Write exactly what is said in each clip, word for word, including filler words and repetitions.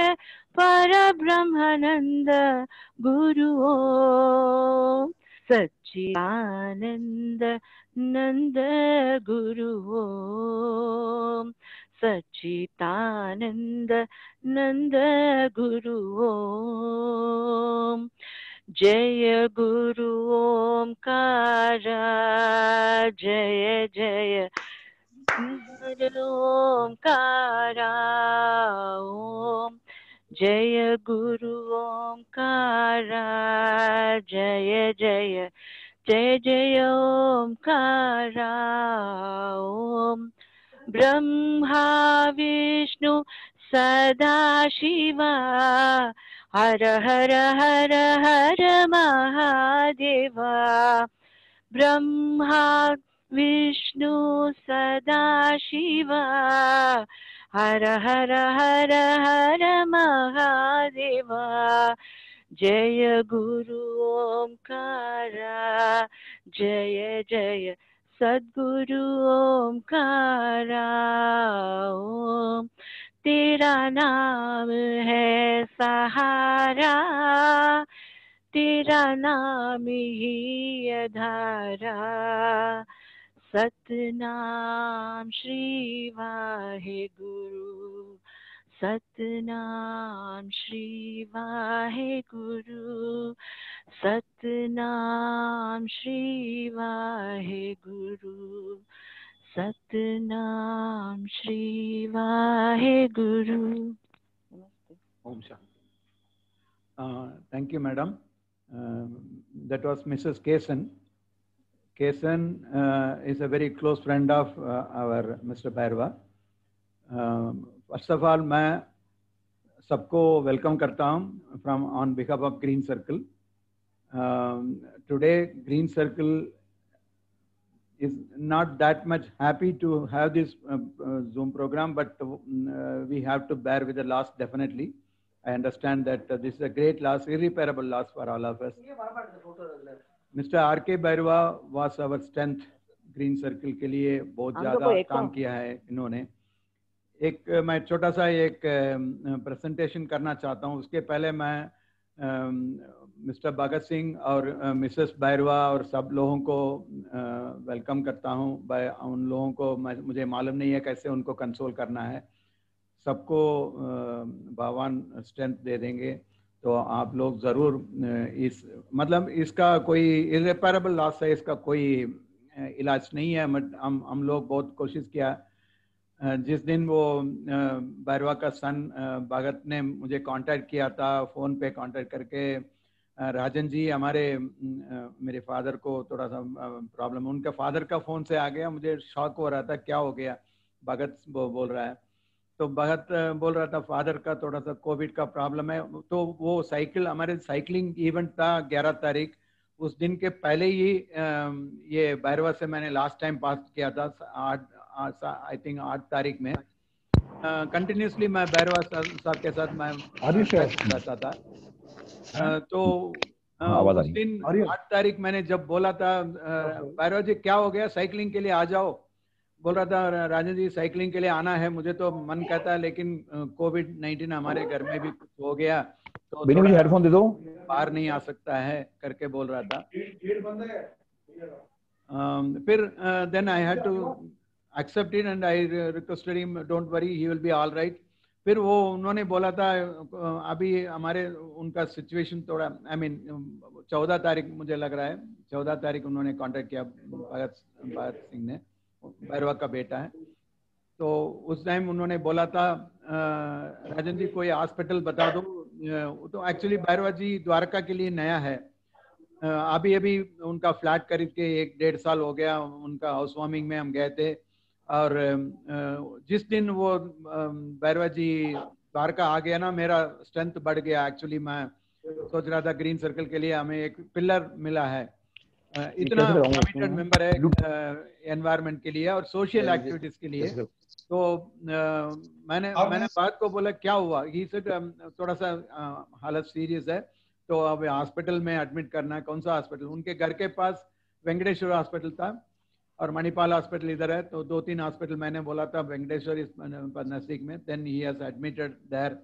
परब्रह्मानंद गुरु ओम। सच्चिदानंद नंद गुरु ओम। सच्चिदानंद नंद गुरु ओम। जय गुरु ओमकार जय जय गुरु ओमकार ओम। जय गुरु ओमकार जय जय जय जय ओमकार ओम। ब्रह्मा विष्णु सदा शिवा हर हर हर हर महादेवा। ब्रह्मा विष्णु सदा शिवा हर हर हर हर महादेवा। जय गुरु ओमकार जय जय सद्गुरु ओमकार ओम। तेरा नाम है सहारा तेरा नाम ही आधारा। Satnam Shri Waheguru Satnam Shri Waheguru Satnam Shri Waheguru Satnam Shri Waheguru. Om Shanti. Uh, thank you, madam. Uh, that was Missus Kesan. Kesan uh, is a very close friend of uh, our Mister Bhairava. Uh, first of all, मैं सबको welcome करता हूँ from on behalf of Green Circle. Um, today, Green Circle is not that much happy to have this uh, uh, Zoom program, but uh, we have to bear with the loss definitely. I understand that uh, this is a great loss, irreparable loss for all of us. Mister R K Bhairava was our strength. Green Circle के लिए बहुत ज़्यादा काम किया है इन्होंने. एक मैं छोटा सा एक प्रेजेंटेशन करना चाहता हूँ. उसके पहले मैं मिस्टर भगत सिंह और मिसेस Bhairava और सब लोगों को वेलकम करता हूँ. उन लोगों को मुझे मालूम नहीं है कैसे उनको कंसोल करना है. सबको भगवान स्ट्रेंथ दे देंगे. तो आप लोग ज़रूर इस मतलब इसका कोई इरेपरेबल लॉस है, इसका कोई इलाज नहीं है. हम हम लोग बहुत कोशिश किया. जिस दिन वो Bhairava का सन भगत ने मुझे कांटेक्ट किया था, फ़ोन पे कांटेक्ट करके, राजन जी हमारे मेरे फादर को थोड़ा सा प्रॉब्लम, उनका फादर का फ़ोन से आ गया. मुझे शॉक हो रहा था क्या हो गया. भगत वो बोल रहा है तो भगत बोल रहा था फादर का थोड़ा सा कोविड का प्रॉब्लम है. तो वो साइकिल हमारे साइकिलिंग इवेंट था ग्यारह तारीख. उस दिन के पहले ही ये Bhairava से मैंने लास्ट टाइम पास किया था आठ आई थिंक आठ तारीख में. कंटिन्यूसली मैं Bhairava साहब के साथ मैं रहता था. uh, तो uh, उस दिन आठ तारीख मैंने जब बोला था Bhairava जी क्या हो गया, साइकिलिंग के लिए आ जाओ. बोल रहा था राजन जी साइकिलिंग के लिए आना है, मुझे तो मन कहता है लेकिन कोविड नाइन्टीन हमारे घर में भी कुछ हो गया तो हेडफोन दे दो, बाहर नहीं आ सकता है करके बोल रहा था. uh, फिर then I had to accept it and I requested him don't worry he will be all right. फिर वो उन्होंने बोला था अभी हमारे उनका सिचुएशन थोड़ा आई मीन चौदह तारीख मुझे लग रहा है चौदह तारीख उन्होंने कांटेक्ट किया भगत भगत सिंह ने, Bhairava का बेटा है. तो उस टाइम उन्होंने बोला था राजन जी कोई हॉस्पिटल बता दो. तो एक्चुअली Bhairava जी द्वारका के लिए नया है. अभी अभी उनका फ्लैट खरीद के एक डेढ़ साल हो गया. उनका हाउस वार्मिंग में हम गए थे और जिस दिन वो Bhairava जी द्वारका आ गया ना, मेरा स्ट्रेंथ बढ़ गया. एक्चुअली मैं सोच रहा था ग्रीन सर्कल के लिए हमें एक पिलर मिला है. Uh, इतना कमिटेड मेंबर है एनवायरनमेंट uh, के लिए और सोशल एक्टिविटीज के लिए. तो uh, मैंने मैंने बात को बोला क्या हुआ. ही सेड थोड़ा सा uh, हालत सीरियस है तो अब हॉस्पिटल में एडमिट करना है. कौन सा हॉस्पिटल. उनके घर के पास वेंकटेश्वर हॉस्पिटल था और मणिपाल हॉस्पिटल इधर है. तो दो तीन हॉस्पिटल मैंने बोला था वेंकटेश्वर इस नजदीक में. Then he has admitted there.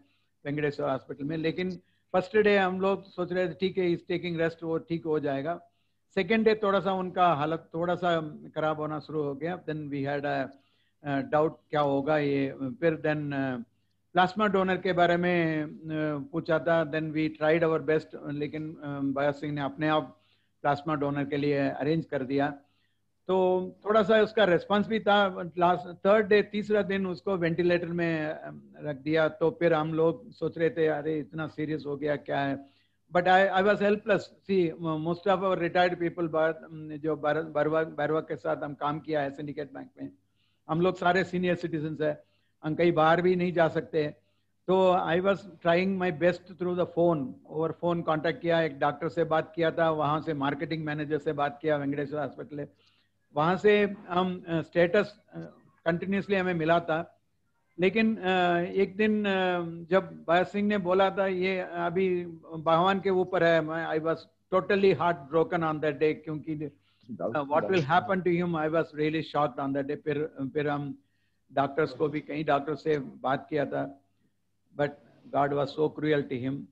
Venkateshwar hospital में। लेकिन फर्स्ट डे हम लोग सोच रहे थे ठीक है इज टेकिंग रेस्ट, वो ठीक हो जाएगा। सेकेंड डे थोड़ा सा उनका हालत थोड़ा सा खराब होना शुरू हो गया। Then we had a doubt क्या होगा ये। फिर देन प्लाज्मा डोनर के बारे में uh, पूछा था। Then we tried our best, लेकिन भगत सिंह ने अपने आप प्लाज्मा डोनर के लिए अरेंज कर दिया। तो थोड़ा सा उसका रेस्पॉन्स भी था। लास्ट थर्ड डे तीसरा दिन उसको वेंटिलेटर में रख दिया। तो फिर हम लोग सोच रहे थे अरे इतना सीरियस हो गया क्या है। But I I was helpless. See most of our retired people, जो बरवा बरवा के साथ हम काम किया है सिंडिकेट बैंक में, हम लोग सारे सीनियर सिटीजन है, हम कहीं बाहर भी नहीं जा सकते। तो I was trying my best through the phone, over phone contact किया, एक डॉक्टर से बात किया था, वहाँ से मार्केटिंग मैनेजर से बात किया वेंकटेश्वर हॉस्पिटल, वहाँ से हम स्टेटस कंटिन्यूसली हमें मिला था। लेकिन एक दिन जब भगत सिंह ने बोला था ये अभी भगवान के ऊपर है, I was totally heart broken on that day, क्योंकि what will happen to him, I was really shocked on that day. फिर फिर हम डॉक्टर्स को भी कई डॉक्टर से बात किया था, but God was so cruel to him.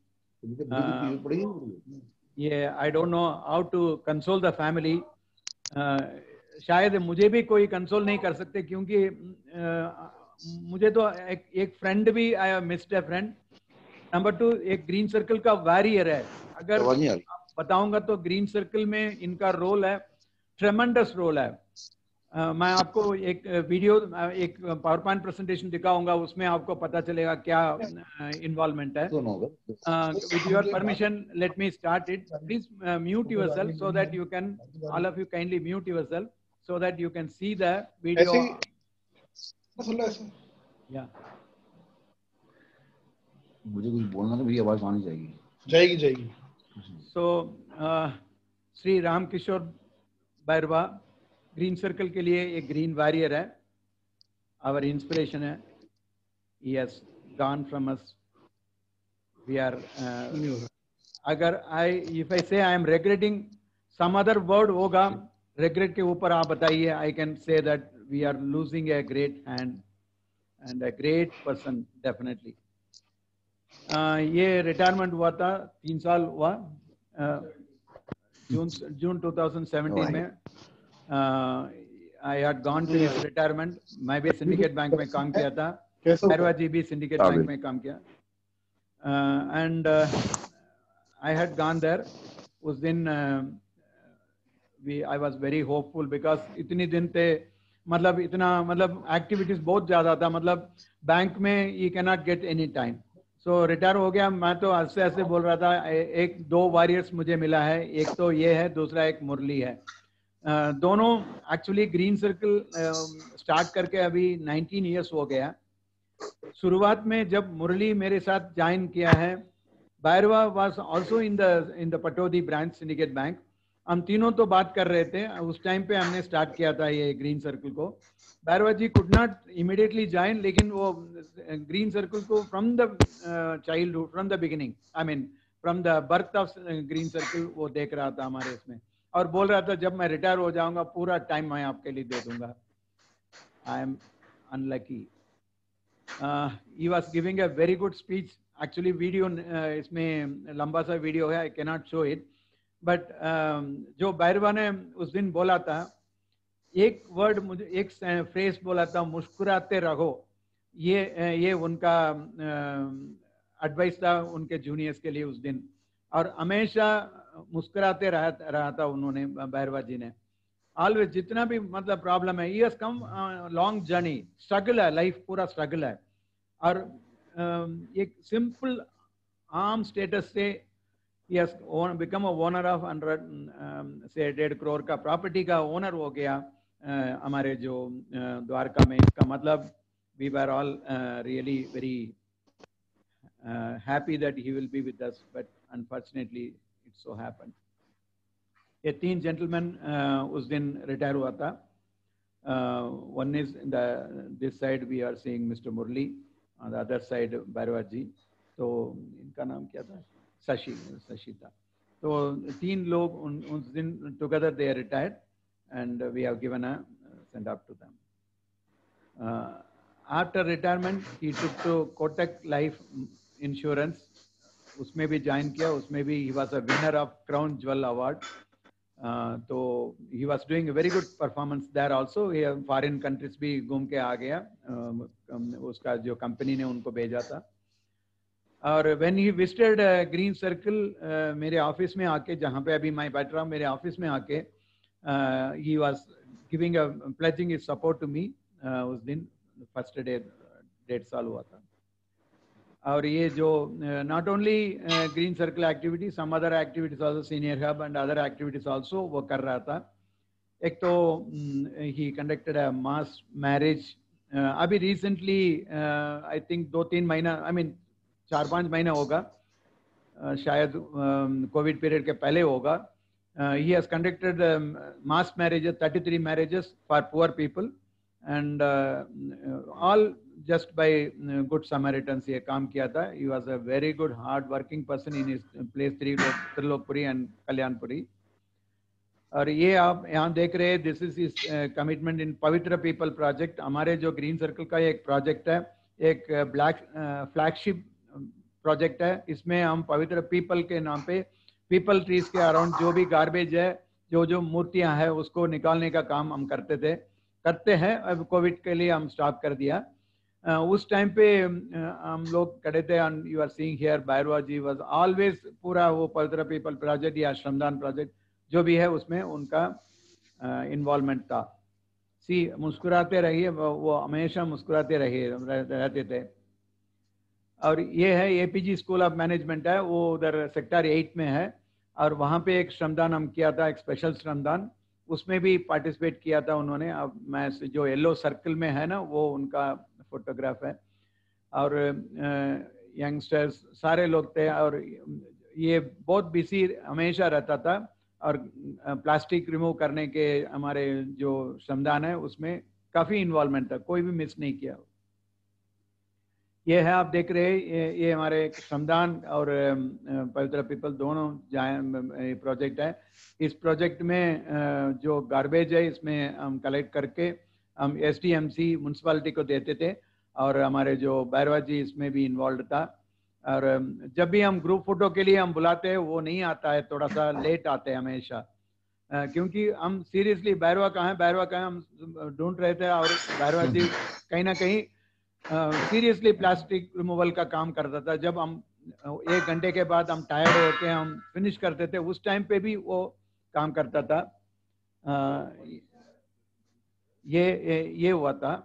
ये I don't know how to console the family. शायद मुझे भी कोई कंसोल नहीं कर सकते, क्योंकि uh, मुझे तो एक एक फ्रेंड भी, I missed a friend. Number two, एक ग्रीन सर्कल का वॉरियर है। अगर बताऊंगा तो ग्रीन सर्कल में इनका रोल है, ट्रेमेंडस रोल है। uh, मैं आपको एक वीडियो, एक पावर पॉइंट प्रेजेंटेशन दिखाऊंगा, उसमें आपको पता चलेगा क्या इन्वॉल्वमेंट है। With your permission let me start it. Please mute yourself so that you can, all of you kindly mute yourself so that you can see the video. Yeah. मुझे कुछ बोलना तो मेरी आवाज आनी चाहिए। जाएगी जाएगी। So uh, Shri Ram Kishore Bairwa green circle के लिए एक ग्रीन वॉरियर है, our inspiration है। He has gone from us. We are uh, अगर I if I say I am regretting, some other word होगा, regret के ऊपर आप बताइए। I can say that we are losing a great hand and a great person definitely. uh, ये retirement हुआ था, तीन साल हुआ, June June two thousand seventeen में। I had gone to his retirement. मैं भी सिंडिकेट बैंक में काम किया था, बैरवा जी भी सिंडिकेट बैंक में काम किया, and I had gone there. उस दिन we I was very hopeful, because इतनी दिन थे, मतलब इतना मतलब एक्टिविटीज बहुत ज्यादा था, मतलब बैंक में you can not get any time. So retire हो गया। मैं तो ऐसे ऐसे बोल रहा था, एक दो वॉरियर्स मुझे मिला है, एक तो ये है, दूसरा एक मुरली है। uh, दोनों एक्चुअली ग्रीन सर्कल स्टार्ट करके अभी नाइनटीन इयर्स हो गया। शुरुआत में जब मुरली मेरे साथ ज्वाइन किया है, Bairwa was also in the in the Pataudi branch syndicate bank. हम तीनों तो बात कर रहे थे, उस टाइम पे हमने स्टार्ट किया था ये ग्रीन सर्कल को। Bairwa ji could not immediately join, लेकिन वो ग्रीन सर्कल को from the childhood, from the beginning, I mean from the birth of green circle वो देख रहा था हमारे इसमें, और बोल रहा था जब मैं रिटायर हो जाऊंगा पूरा टाइम मैं आपके लिए दे दूंगा। I am unlucky. He was giving a very good speech. Actually video इसमें लंबा सा वीडियो है, I can not show it, but जो बैरवा ने उस दिन बोला था, एक वर्ड मुझे, एक फ्रेज बोला था, मुस्कुराते रहो। ये ये उनका एडवाइस था उनके जूनियर्स के लिए उस दिन, और हमेशा मुस्कुराते रहा रहा था उन्होंने, बैरवा जी ने। ऑलवेज जितना भी मतलब प्रॉब्लम है, ये कम लॉन्ग जर्नी, स्ट्रगल है, लाइफ पूरा स्ट्रगल है, और uh, एक सिंपल आम स्टेटस से he has become a owner of hundred um, say डेढ़ करोड़ का प्रॉपर्टी का ओनर हो गया uh, हमारे जो uh, द्वारका में। इसका मतलब we were all uh, really very uh, happy that he will be with us, but unfortunately it so happened. ये तीन जेंटलमैन uh, उस दिन रिटायर हुआ था। uh, one is in the this side we are seeing Mister Murli, on the other side Bairwa जी। तो इनका नाम क्या था? शशि शशि था। तो तीन लोग उन उस दिन together they retired, and we have given a send off to them. After retirement he took to Kotak life insurance, उसमें भी ज्वाइन किया, उसमें भी he was a winner of crown jewel award. तो he was doing a very good performance there also. ये foreign countries भी घूम के आ गया, उसका जो कंपनी ने उनको भेजा था. और when he visited green circle, मेरे ऑफिस में आके, जहाँ पे अभी मैं बैठ रहा हूँ, मेरे ऑफिस में आके he was giving a pledging his support to me. उस दिन फर्स्ट डे डेढ़ साल हुआ था. और ये जो not only green circle activity, some other activities also, senior hub and other activities also वो कर रहा था. एक तो he conducted a mass marriage. अभी रिसेंटली आई थिंक दो तीन महीना, आई मीन चार पाँच महीना होगा, uh, शायद कोविड uh, पीरियड के पहले होगा. He has conducted mass marriages, thirty three marriages for poor people, and all just by good samaritans ये काम किया था. He was a very good hard working person in his place Trilokpuri and Kalyanpuri. और ये आप यहाँ देख रहे हैं, this is is commitment in Pavitra people project. हमारे जो ग्रीन सर्कल का एक प्रोजेक्ट है, एक ब्लैक फ्लैगशिप प्रोजेक्ट है. इसमें हम पवित्र पीपल के नाम पे पीपल ट्रीज के अराउंड जो भी गार्बेज है, जो जो मूर्तियां हैं, उसको निकालने का काम हम करते थे, करते हैं. अब कोविड के लिए हम स्टॉप कर दिया. uh, उस टाइम पे uh, हम लोग खड़े थे. And you are seeing here Bhairwa ji was always, पूरा वो पवित्र पीपल प्रोजेक्ट या श्रमदान प्रोजेक्ट जो भी है उसमें उनका इन्वॉल्वमेंट uh, था. सी मुस्कुराते रहिए, वो हमेशा मुस्कुराते रहिए रहते थे. और ये है एपीजी स्कूल ऑफ मैनेजमेंट है, वो उधर सेक्टर एट में है. और वहाँ पे एक श्रमदान हम किया था, एक स्पेशल श्रमदान, उसमें भी पार्टिसिपेट किया था उन्होंने. अब मैं जो येलो सर्कल में है ना, वो उनका फोटोग्राफ है. और यंगस्टर्स सारे लोग थे. और ये बहुत बिजी हमेशा रहता था. और प्लास्टिक रिमूव करने के हमारे जो श्रमदान है उसमें काफ़ी इन्वॉल्वमेंट था, कोई भी मिस नहीं किया. ये है आप देख रहे हैं, ये, ये हमारे श्रमदान और पवित्र पीपल दोनों प्रोजेक्ट है. इस प्रोजेक्ट में जो गार्बेज है इसमें हम कलेक्ट करके हम एसडीएमसी म्यूनसिपालिटी को देते थे. और हमारे जो भैरवा जी इसमें भी इन्वॉल्व था. और जब भी हम ग्रुप फोटो के लिए हम बुलाते हैं, वो नहीं आता है, थोड़ा सा लेट आते हैं हमेशा, क्योंकि हम सीरियसली भैरवा कहाँ है, भैरवा कहाँ है हम ढूंढ रहे थे. और भैरवा जी कहीं ना कहीं सीरियसली प्लास्टिक रिमूवल का काम करता था. जब हम एक घंटे के बाद हम टायर्ड होके हम फिनिश करते थे, उस टाइम पे भी वो काम करता था. आ, ये ये हुआ था.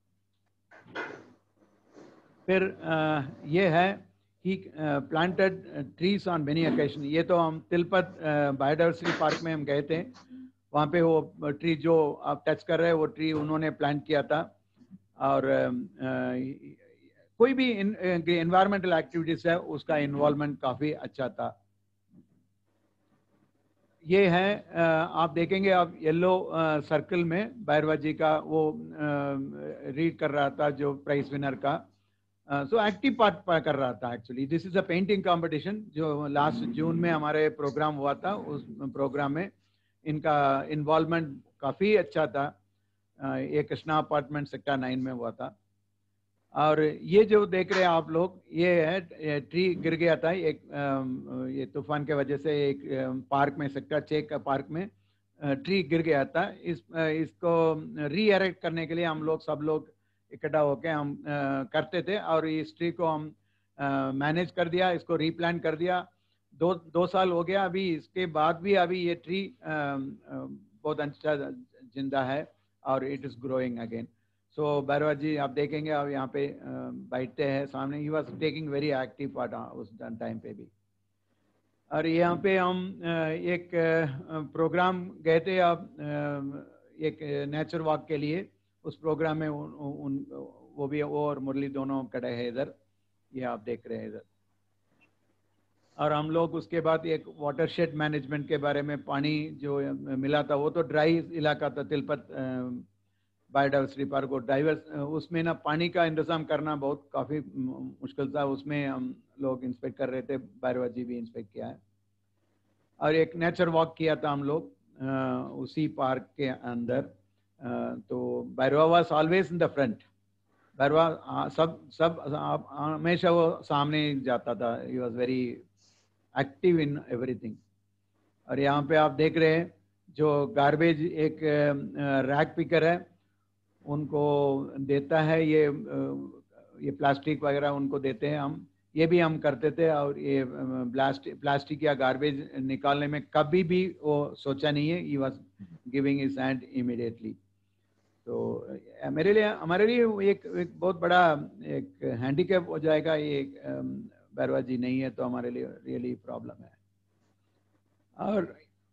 फिर आ, ये है he planted trees on many occasion. ये तो हम तिलपत बायोडाइवर्सिटी पार्क में हम गए थे, वहाँ पे वो ट्री जो आप टच कर रहे हैं वो ट्री उन्होंने प्लांट किया था. और uh, कोई भी एनवायरमेंटल एक्टिविटीज है उसका इन्वॉल्वमेंट काफ़ी अच्छा था. ये है uh, आप देखेंगे, आप येलो सर्कल uh, में भैरवा जी का वो रीड uh, कर रहा था जो प्राइज विनर का. सो एक्टिव पार्ट कर रहा था. Actually this is a painting competition जो लास्ट जून में हमारे प्रोग्राम हुआ था. उस प्रोग्राम में इनका इन्वॉल्वमेंट काफ़ी अच्छा था. ये कृष्णा अपार्टमेंट सेक्टर नाइन में हुआ था. और ये जो देख रहे हैं आप लोग, ये है ट्री गिर गया था एक ये तूफान के वजह से. एक पार्क में, सेक्टर छः का पार्क में ट्री गिर गया था. इस इसको री एरेक्ट करने के लिए हम लोग सब लोग इकट्ठा होकर हम करते थे. और इस ट्री को हम मैनेज कर दिया, इसको रीप्लांट कर दिया. दो दो साल हो गया अभी. इसके बाद भी अभी ये ट्री बहुत अच्छा जिंदा है और it is growing again. So Bhairwa ji आप देखेंगे, आप यहाँ पे बैठते हैं सामने. He was taking very active part उस टाइम पे भी. और यहाँ पे हम एक प्रोग्राम गए थे, आप एक नेचर वॉक के लिए. उस प्रोग्राम में उन, उन वो भी, वो और मुरली दोनों खड़े हैं इधर, ये आप देख रहे हैं इधर. और हम लोग उसके बाद एक वाटरशेड मैनेजमेंट के बारे में, पानी जो मिला था वो तो ड्राई इलाका था तिलपत बायोडाइवर्सिटी पार्क. और डाइवर्स उसमें ना पानी का इंतजाम करना बहुत काफ़ी मुश्किल था. उसमें हम लोग इंस्पेक्ट कर रहे थे, भैरवा जी भी इंस्पेक्ट किया है. और एक नेचर वॉक किया था हम लोग उसी पार्क के अंदर. तो Bhairwa was always in the front. Bhairwa आ, सब सब आप हमेशा वो सामने जाता था. He was very active in everything. और यहाँ पे आप देख रहे हैं जो गार्बेज एक रैक पिकर है, उनको देता है ये ये प्लास्टिक वगैरह उनको देते हैं हम. ये भी हम करते थे. और ये प्लास्टिक प्लास्टिक या गार्बेज निकालने में कभी भी वो सोचा नहीं है. He was giving his hand immediately. तो मेरे लिए हमारे लिए एक, एक बहुत बड़ा एक हैंडीकैप हो जाएगा ये भैरवा जी नहीं है तो हमारे लिए रियली प्रॉब्लम है. और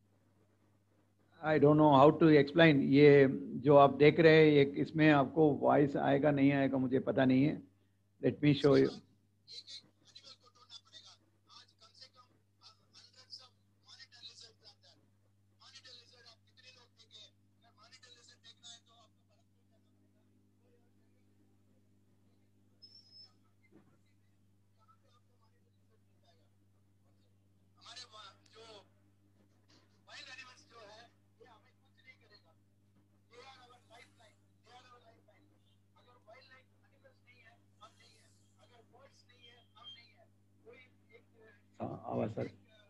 I don't know how to explain. ये जो आप देख रहे हैं एक इसमें आपको वॉइस आएगा नहीं आएगा मुझे पता नहीं है. Let me show you. आवाज sir.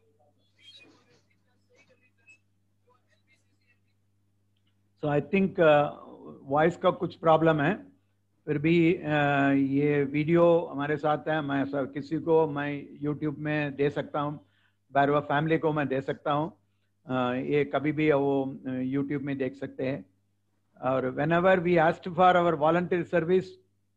So I think voice का कुछ प्रॉब्लम है. फिर भी uh, ये वीडियो हमारे साथ है. मैं सर किसी को मैं यूट्यूब में दे सकता हूँ, भैरवा फैमिली को मैं दे सकता हूँ. uh, ये कभी भी वो यूट्यूब में देख सकते हैं. और whenever we asked for our volunteer service,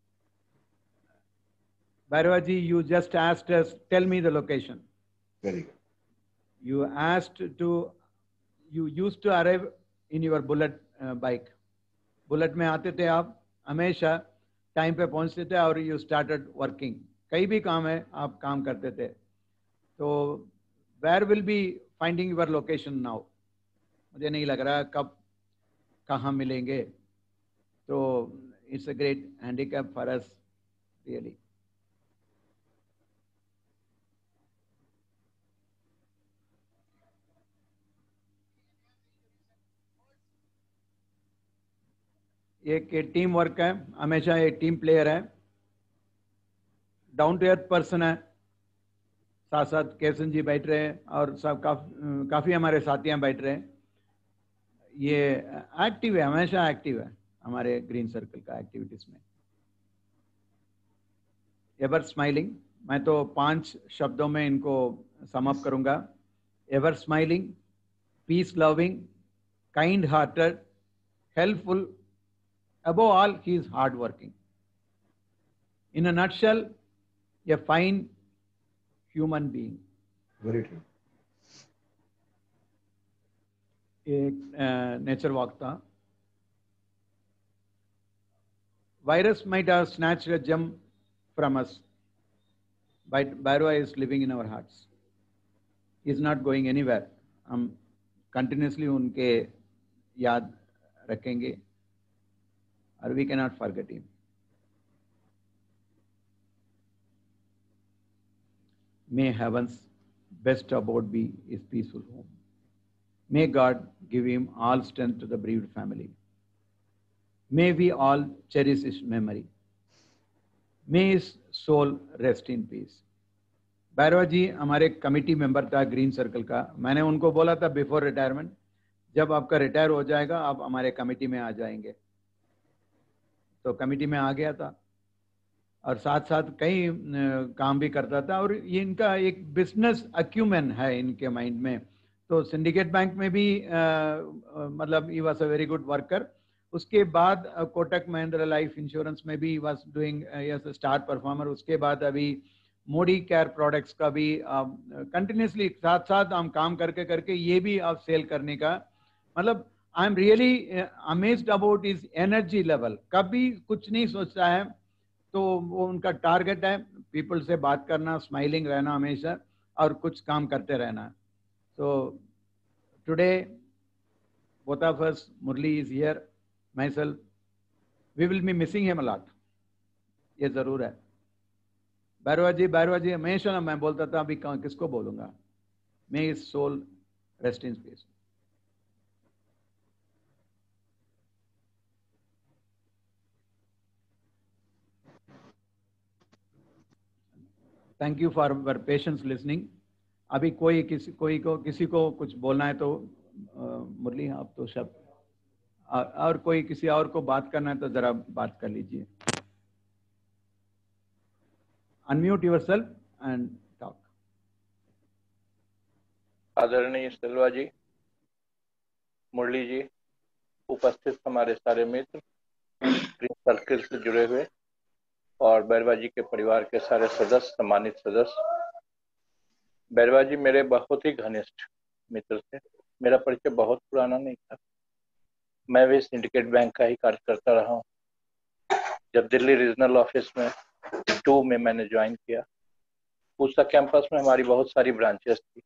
Bhairava ji, you just asked us, tell me the location. Very good. You asked to, you used to arrive in your bullet uh, bike. Bullet में आते थे आप, हमेशा time पे पहुंचते थे और you started working. कहीं भी काम है आप काम करते थे. तो where will be finding your location now. मुझे नहीं लग रहा कब कहाँ मिलेंगे. तो it's a great handicap for us really. एक टीम वर्क है, हमेशा एक टीम प्लेयर है, डाउन टू अर्थ पर्सन है. साथ साथ केसन जी बैठ रहे हैं और सब काफी काफी हमारे साथियां बैठ रहे हैं. ये एक्टिव है, हमेशा एक्टिव है हमारे ग्रीन सर्कल का एक्टिविटीज में. एवर स्माइलिंग, मैं तो पांच शब्दों में इनको समअप करूंगा. Ever smiling, peace loving, kind hearted, helpful, above all he is hard working. In a nutshell, a fine human being. Very true. एक नेचर वॉक था. Virus might have snatched a gem from us, but Bhairava is living in our hearts. He is not going anywhere. हम continuously उनके याद रखेंगे और we cannot forget him. May heaven's best abode be his peaceful home. May God give him all strength to the bereaved family. May we all cherish his memory. May his soul rest in peace. Bhairava ji हमारे committee member था green circle का. मैंने उनको बोला था before retirement, जब आपका retire हो जाएगा आप हमारे कमिटी में आ जाएंगे. तो कमिटी में आ गया था और साथ साथ कई काम भी करता था. और ये इनका एक बिजनेस अक्यूमेन है इनके माइंड में. तो सिंडिकेट बैंक में भी मतलब he was a very good worker. उसके बाद कोटक महिंद्रा लाइफ इंश्योरेंस में भी was doing as a star performer. उसके बाद अभी मोडी केयर प्रोडक्ट्स का भी कंटिन्यूसली साथ साथ हम काम करके करके ये भी आप सेल करने का मतलब I am really amazed about his energy level. कभी कुछ नहीं सोचता है. तो वो उनका टारगेट है पीपल से बात करना, स्माइलिंग रहना हमेशा और कुछ काम करते रहना. तो today both of us, Murli is here, myself, we will be missing him a lot. ये जरूर है. भैरवा जी भैरवा जी हमेशा ना मैं बोलता था अभी किसको बोलूंगा. May his soul rest in peace. Thank you for your patience listening. अभी कोई किसी कोई को किसी को कुछ बोलना है तो मुरली आप तो शब्द, और कोई किसी और को बात करना है तो जरा बात कर लीजिए। Unmute yourself and talk. आदरणीय सेल्वा जी, मुरली जी, उपस्थित हमारे सारे मित्र, ग्रीन सर्किल से जुड़े हुए और बैरवा जी के परिवार के सारे सदस्य, सम्मानित सदस्य। बैरवा जी मेरे बहुत ही घनिष्ठ मित्र थे। मेरा परिचय बहुत पुराना नहीं था। मैं भी सिंडिकेट बैंक का ही कार्य करता रहा हूँ। जब दिल्ली रीजनल ऑफिस में टू में मैंने ज्वाइन किया, पूसा कैंपस में हमारी बहुत सारी ब्रांचेस थी,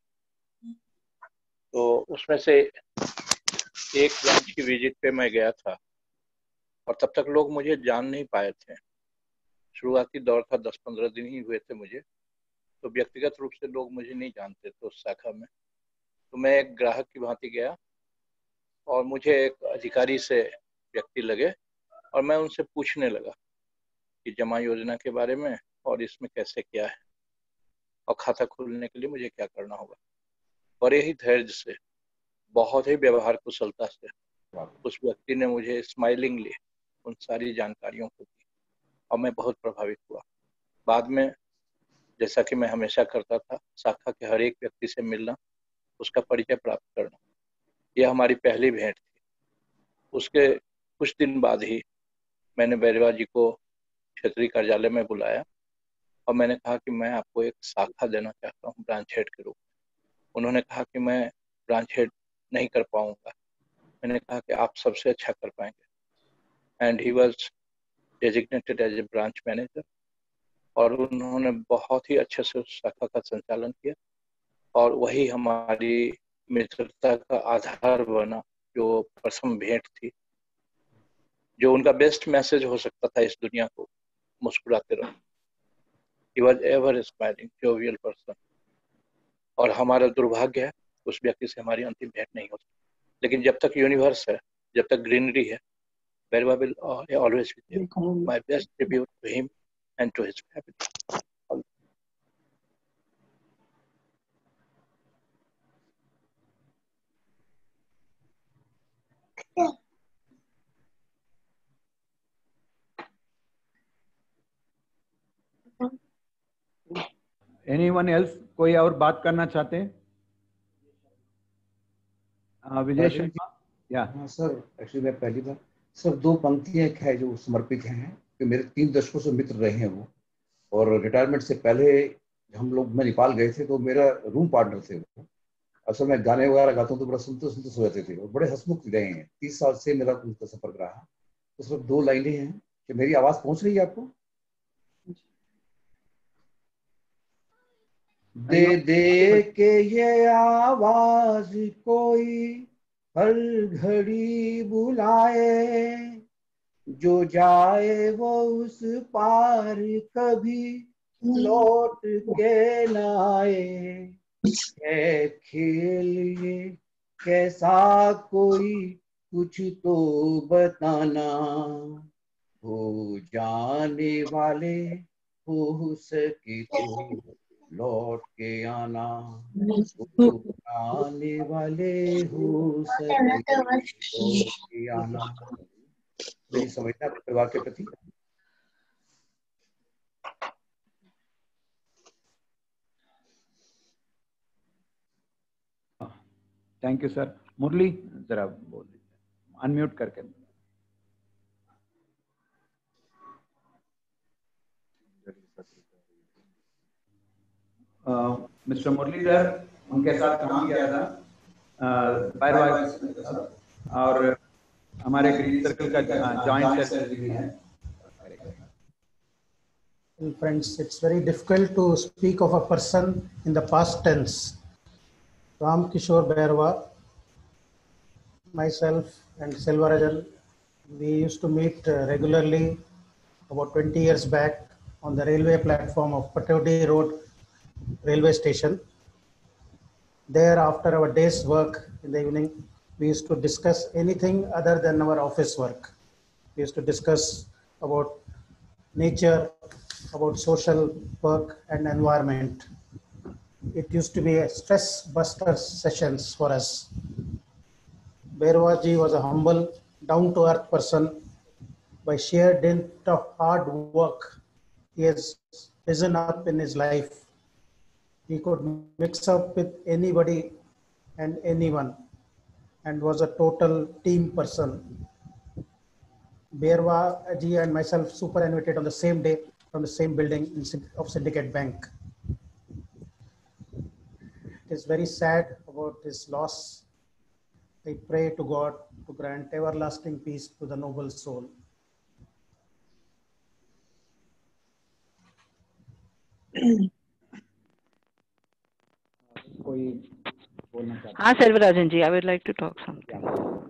तो उसमें से एक ब्रांच की विजिट पे मैं गया था और तब तक लोग मुझे जान नहीं पाए थे। शुरुआती दौर था, दस पंद्रह दिन ही हुए थे मुझे, तो व्यक्तिगत रूप से लोग मुझे नहीं जानते थे उस शाखा में। तो मैं एक ग्राहक की भांति गया और मुझे एक अधिकारी से व्यक्ति लगे और मैं उनसे पूछने लगा कि जमा योजना के बारे में और इसमें कैसे क्या है और खाता खोलने के लिए मुझे क्या करना होगा। बड़े ही धैर्य से, बहुत ही व्यवहार कुशलता से उस व्यक्ति ने मुझे स्माइलिंगली उन सारी जानकारियों को दी और मैं बहुत प्रभावित हुआ। बाद में जैसा कि मैं हमेशा करता था, शाखा के हर एक व्यक्ति से मिलना, उसका परिचय प्राप्त करना, यह हमारी पहली भेंट थी। उसके कुछ दिन बाद ही मैंने बैरवा जी को क्षेत्रीय कार्यालय में बुलाया और मैंने कहा कि मैं आपको एक शाखा देना चाहता हूँ ब्रांच हेड के रूप में। उन्होंने कहा कि मैं ब्रांच हेड नहीं कर पाऊंगा। मैंने कहा कि आप सबसे अच्छा कर पाएंगे। And he was designated as a branch manager और उन्होंने बहुत ही अच्छे से उस शाखा का संचालन किया और वही हमारी मित्रता का आधार बना, जो प्रथम भेंट थी, जो उनका बेस्ट मैसेज हो सकता था इस दुनिया को, मुस्कुराते रहो। He was ever smiling, jovial person। और हमारा दुर्भाग्य है उस व्यक्ति से हमारी अंतिम भेंट नहीं हो सकती, लेकिन जब तक यूनिवर्स है, जब तक ग्रीनरी है, Berwa will always be there. My best tribute to him and to his family. Anyone else? कोई और बात करना चाहते हैं? विजय शर्मा। या हाँ सर, एक्चुअली मैं पहली बार सर दो पंक्तियां है जो समर्पित हैं कि मेरे तीन दशकों से मित्र रहे हैं वो, और रिटायरमेंट से पहले हम लोग मैं नेपाल गए थे तो मेरा रूम पार्टनर थे वो। असल मैं गाने वगैरह गाता हूँ तो बड़ा सुनते सुनते सो जाते थे और बड़े हंसमुख रहे हैं। तीस साल से मेरा उनका संपर्क रहा। उस वक्त दो लाइनें हैं कि मेरी आवाज पहुंच रही है आपको? दे दे के ये आवाज कोई हर घड़ी बुलाए, जो जाए वो उस पार कभी लौट के न आए। है खेल ये कैसा कोई कुछ तो बताना, हो जाने वाले हो सके तो लौट के आना, हो जाने वाले हो सके लौट के आना। मेरी समझना अपने परिवार के प्रति। Thank you sir. मुरली जरा बोल दीजिए, अनम्यूट करके। मिस्टर मुरलीधर, उनके साथ काम किया था बैरवा के साथ और हमारे ग्रीन सर्कल का जॉइंट सेक्रेटरी भी है। Friends, it's very difficult to speak of a person in the past tense. Ram Kishore Berwa, myself and Selvarajan, we used to meet regularly about twenty years back on the railway platform of Patodi Road railway station. There, after our day's work in the evening, we used to discuss anything other than our office work. We used to discuss about nature, about social work and environment. It used to be a stress buster sessions for us. Bhairava ji was a humble, down-to-earth person. By sheer dint of hard work, he has risen up in his life. He could mix up with anybody and anyone and was a total team person. Bhairava ji and myself superannuated on the same day from the same building in, of Syndicate Bank. It is very sad about his loss. I pray to God to grant everlasting peace to the noble soul. कोई बोलना चाहता है? हाँ Sarvarajan ji, I would like to talk something.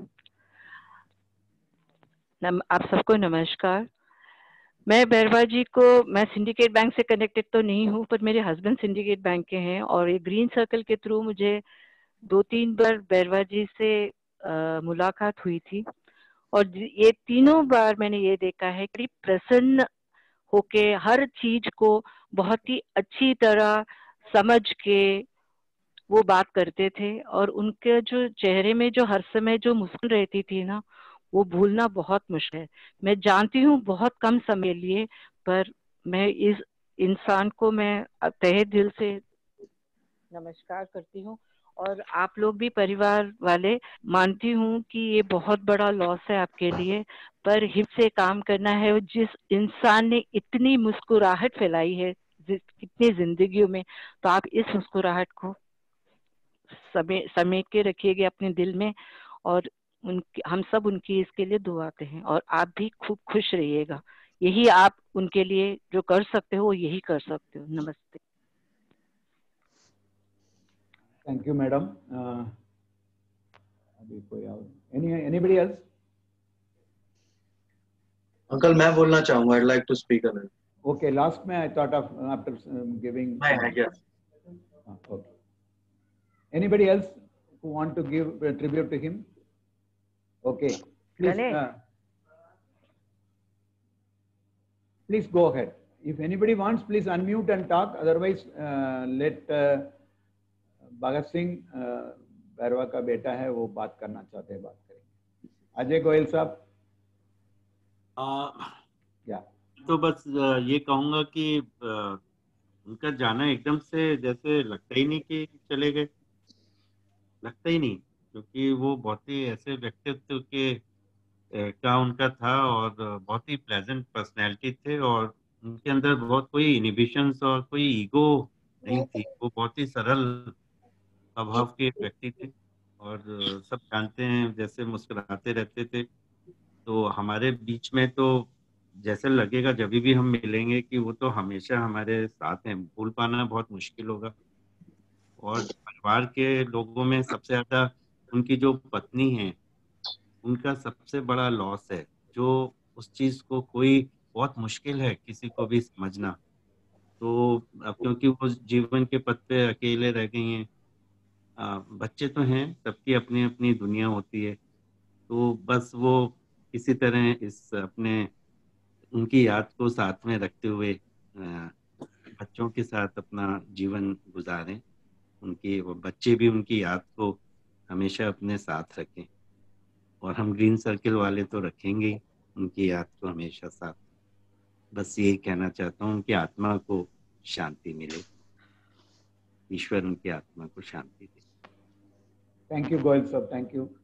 आप सबको नमस्कार। मैं भैरवा जी को, मैं सिंडिकेट बैंक से कनेक्टेड तो नहीं हूँ, पर मेरे हस्बैंड सिंडिकेट बैंक के हैं और ये ग्रीन सर्कल के थ्रू मुझे दो तीन बार भैरवा जी से आ, मुलाकात हुई थी और ये तीनों बार मैंने ये देखा है कि प्रसन्न होके हर चीज को बहुत ही अच्छी तरह समझ के वो बात करते थे और उनके जो चेहरे में जो हर समय जो मुस्कुराहट रहती थी ना, वो भूलना बहुत मुश्किल है। मैं जानती हूँ बहुत कम समय लिए, पर मैं इस इंसान को मैं तहे दिल से नमस्कार करती हूँ और आप लोग भी परिवार वाले मानती हूँ कि ये बहुत बड़ा लॉस है आपके लिए, पर हित से काम करना है। जिस इंसान ने इतनी मुस्कुराहट फैलाई है कितनी जिंदगियों में, तो आप इस मुस्कुराहट को समेट समेट के रखिएगा अपने दिल में और उनकी, हम सब उनकी इसके लिए दुआते हैं और आप भी खूब खुश रहिएगा। यही आप उनके लिए जो कर सकते हो यही कर सकते हो। नमस्ते। Thank you madam. अभी कोई और एनी एनीबडी एल्स? अंकल मैं बोलना चाहूंगा, I'd like to speak on it. Okay, last में I thought of uh, after uh, giving. I, I guess. Uh, okay. Anybody else who want to give a tribute to him? Okay, please. Uh, please go ahead. If anybody wants, please unmute and talk. Otherwise, uh, let uh, Bhagat Singh Bhairahawa का बेटा है, वो बात करना चाहते हैं, बात करेंगे। अजय गोयल साहब। या तो बस ये कहूंगा कि उनका जाना एकदम से जैसे लगता ही नहीं कि चले गए, लगता ही नहीं, क्योंकि वो बहुत ही ऐसे व्यक्तित्व के का उनका था और बहुत ही प्लेजेंट पर्सनैलिटी थे और उनके अंदर बहुत कोई इनिबिशंस और कोई ईगो नहीं थी। वो बहुत ही सरल स्वभाव के व्यक्ति थे और सब जानते हैं, जैसे मुस्कुराते रहते थे। तो हमारे बीच में तो जैसे लगेगा जब भी हम मिलेंगे कि वो तो हमेशा हमारे साथ हैं, भूल पाना बहुत मुश्किल होगा। और परिवार के लोगों में सबसे ज्यादा उनकी जो पत्नी है, उनका सबसे बड़ा लॉस है, जो उस चीज को कोई बहुत मुश्किल है किसी को भी समझना। तो अब क्योंकि वो जीवन के पथ पे अकेले रह गई हैं, आ, बच्चे तो हैं, सबकी अपनी अपनी दुनिया होती है, तो बस वो किसी तरह इस अपने उनकी याद को साथ में रखते हुए आ, बच्चों के साथ अपना जीवन गुजारें। उनकी वो बच्चे भी उनकी याद को हमेशा अपने साथ रखें और हम ग्रीन सर्किल वाले तो रखेंगे ही उनकी याद को हमेशा साथ। बस यही कहना चाहता हूँ, उनकी आत्मा को शांति मिले, ईश्वर उनकी आत्मा को शांति दे। थैंक यू गोयल साहब, थैंक यू।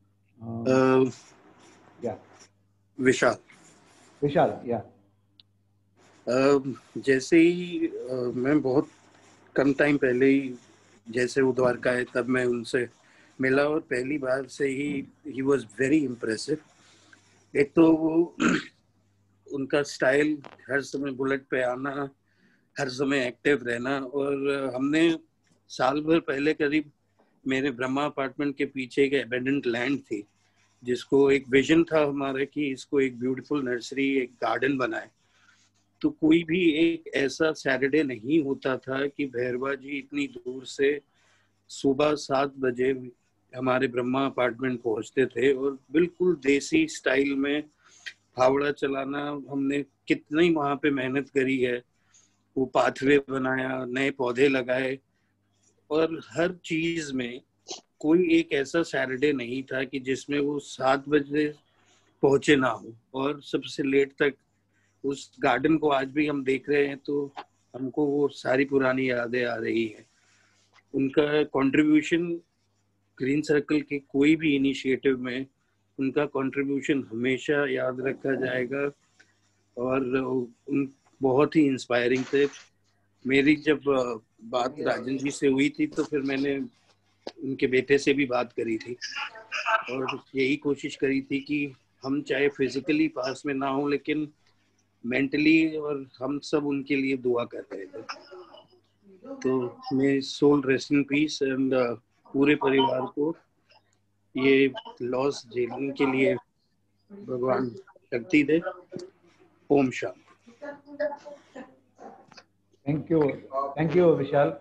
या विशाल विशाल या uh, जैसे ही uh, मैं बहुत कम टाइम पहले ही जैसे वो द्वारका है तब मैं उनसे मिला और पहली बार से ही ही वाज वेरी इम्प्रेसिव। एक तो वो उनका स्टाइल, हर समय बुलेट पे आना, हर समय एक्टिव रहना। और हमने साल भर पहले करीब मेरे ब्रह्मा अपार्टमेंट के पीछे एक एबेंडेंट लैंड थी, जिसको एक विजन था हमारे कि इसको एक ब्यूटीफुल नर्सरी, एक गार्डन बनाए। तो कोई भी एक ऐसा सैटरडे नहीं होता था कि भैरवा जी इतनी दूर से सुबह सात बजे हमारे ब्रह्मा अपार्टमेंट पहुंचते थे और बिल्कुल देसी स्टाइल में फावड़ा चलाना। हमने कितनी वहाँ पे मेहनत करी है वो पाथवे बनाया, नए पौधे लगाए, और हर चीज में कोई एक ऐसा सैटरडे नहीं था कि जिसमें वो सात बजे पहुंचे ना हो, और सबसे लेट तक उस गार्डन को आज भी हम देख रहे हैं तो हमको वो सारी पुरानी यादें आ रही हैं। उनका कंट्रीब्यूशन ग्रीन सर्कल के कोई भी इनिशिएटिव में, उनका कंट्रीब्यूशन हमेशा याद रखा जाएगा, और उन बहुत ही इंस्पायरिंग थे। मेरी जब बात राजन जी से हुई थी तो फिर मैंने उनके बेटे से भी बात करी थी, और यही कोशिश करी थी कि हम चाहे फिजिकली पास में ना हो लेकिन मेंटली, और हम सब उनके लिए दुआ कर रहे थे। तो मैं soul rest in peace, and पूरे परिवार को ये लॉस झेलने के लिए भगवान शक्ति दे। ओम शांति। Thank you, thank you Vishal.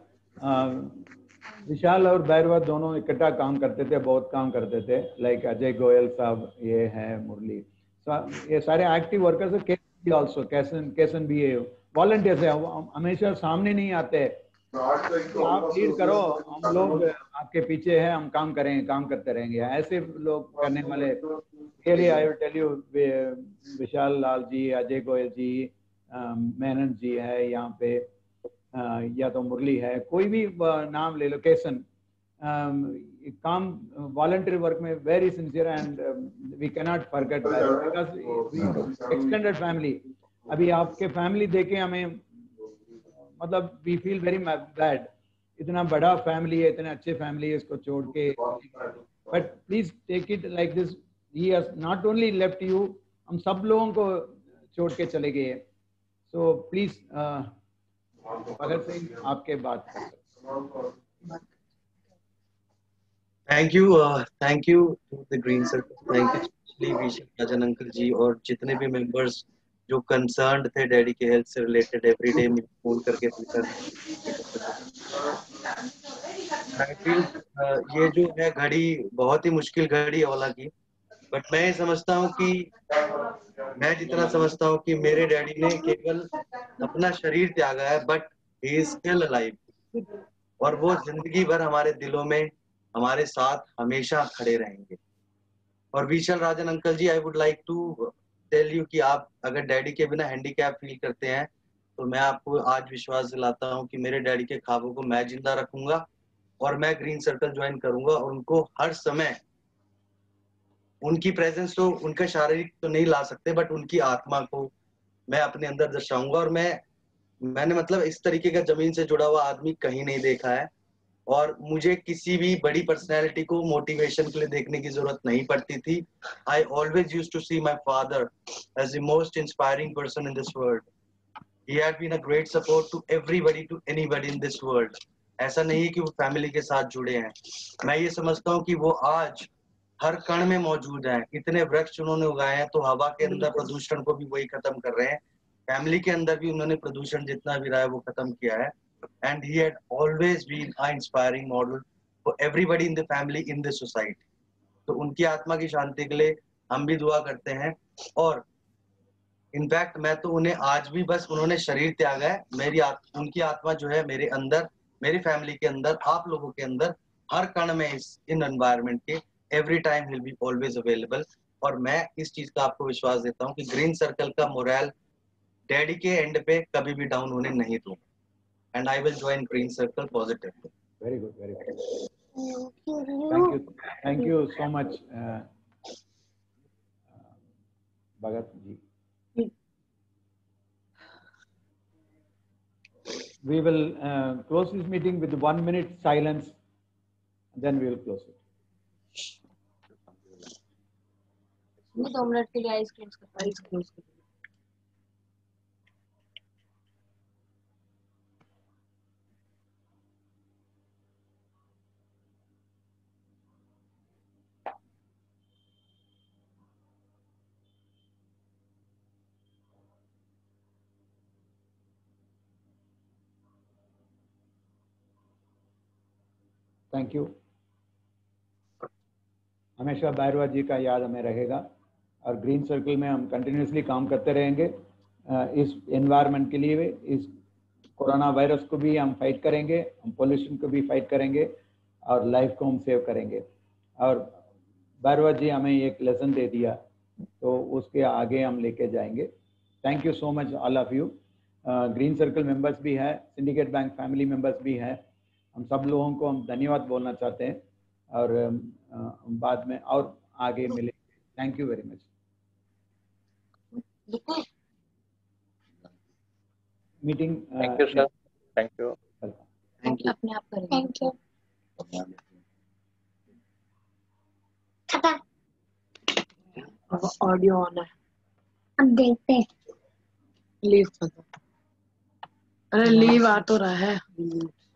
Vishal और भैरवा दोनों इकट्ठा काम करते थे, बहुत काम करते थे। लाइक अजय गोयल साहब, ये है मुरली, ये सारे एक्टिव वर्कर्स है। केसन ऑल्सो, कैसन कैसन भी है, वॉलंटियर्स है, हमेशा सामने नहीं आते। तो आप लीड करो, हम लोग आपके पीछे हैं, हम काम करेंगे, काम करते रहेंगे, ऐसे लोग करने वाले। Really I will tell you, Vishal Lal ji, Ajay Goyal ji, Menon ji है यहाँ पे, Uh, या तो मुरली है, कोई भी uh, नाम ले लो, केसन, um, काम वॉलंटियर वर्क में very sincere, and we can not forget because extended family. अभी आपके फैमिली देखे हमें, मतलब वी फील वेरी बैड, इतना बड़ा फैमिली है, इतने अच्छे फैमिली है, इसको छोड़ के। But please take it like this, he has not only left you, हम सब लोगों को छोड़ के चले गए। सो प्लीज भगत सिंह, आपके बात। Thank you, thank you to the green circle, thank you specially Vishal Rajan uncle ji और जितने भी मेंबर्स जो कंसर्न्ड थे डैडी के हेल्थ से रिलेटेड, एवरीडे मुझे फोन करके पूछा। आई फील ये जो है घड़ी बहुत ही मुश्किल घड़ी है ओला की, बट मैं समझता हूँ कि मैं जितना समझता हूँ कि मेरे डैडी ने केवल अपना शरीर त्यागा है, but he is still alive, और वो जिंदगी भर हमारे दिलों में हमारे साथ हमेशा खड़े रहेंगे। और Vishal Rajan uncle ji, I would like to tell you कि आप अगर डैडी के बिना हैंडीकैप फील करते हैं तो मैं आपको आज विश्वास दिलाता हूँ कि मेरे डैडी के ख्वाबों को मैं जिंदा रखूंगा, और मैं ग्रीन सर्कल ज्वाइन करूंगा, और उनको हर समय उनकी प्रेजेंस, तो उनका शारीरिक तो नहीं ला सकते, बट उनकी आत्मा को मैं अपने अंदर दर्शाऊंगा। और मैं मैंने मतलब इस तरीके का जमीन से जुड़ा हुआ आदमी कहीं नहीं देखा है, और मुझे किसी भी बड़ी पर्सनैलिटी को मोटिवेशन के लिए देखने की जरूरत नहीं पड़ती थी। I always used to see my father as the most inspiring person in this world. He had been a great support to everybody, to anybody in this world. ऐसा नहीं कि वो फैमिली के साथ जुड़े हैं, मैं ये समझता हूँ कि वो आज हर कण में मौजूद है। इतने वृक्ष उन्होंने उगाए हैं, तो हवा के अंदर प्रदूषण को भी वही खत्म कर रहे हैं, फैमिली के अंदर भी उन्होंने प्रदूषण जितना भी रहा है वो खत्म किया है। And he had always been a inspiring model for everybody in the family, in the society. तो उनकी आत्मा की शांति के लिए हम भी दुआ करते हैं। और इनफैक्ट मैं तो उन्हें आज भी, बस उन्होंने शरीर त्यागा है, मेरी आत्मा, उनकी आत्मा जो है मेरे अंदर, मेरी फैमिली के अंदर, आप लोगों के अंदर, हर कण में, इस इन एनवायरनमेंट के every time will be always available. और मैं इस चीज का आपको विश्वास देता हूँ कि ग्रीन सर्कल का मोरल डैडी के एंड पे कभी भी डाउन होने नहीं दूंगा, and I will join green circle positively. Very good, very good, thank you, thank you so much Bhagat ji. We will uh, close this meeting with one minute silence, then we will close it. दो minute के लिए eyes close कर, eyes close कर। Thank you. हमेशा भैरवा जी का याद हमें रहेगा, और ग्रीन सर्कल में हम कंटिन्यूसली काम करते रहेंगे इस एनवायरनमेंट के लिए, इस कोरोना वायरस को भी हम फाइट करेंगे, हम पोल्यूशन को भी फाइट करेंगे और लाइफ को हम सेव करेंगे। और भैरवा जी हमें एक लेसन दे दिया, तो उसके आगे हम लेके जाएंगे। Thank you so much all of you. Green circle members भी है, सिंडिकेट बैंक फैमिली मेंबर्स भी है, हम सब लोगों को हम धन्यवाद बोलना चाहते हैं और uh, बाद में और आगे मिलेंगे। Thank you very much. Meeting thank you sir, thank you. Thank you. अपने आप करेंगे। Thank you. ऑडियो ऑन है, अब देखते हैं। लीव कर दो। अरे लीव आ तो रहा है।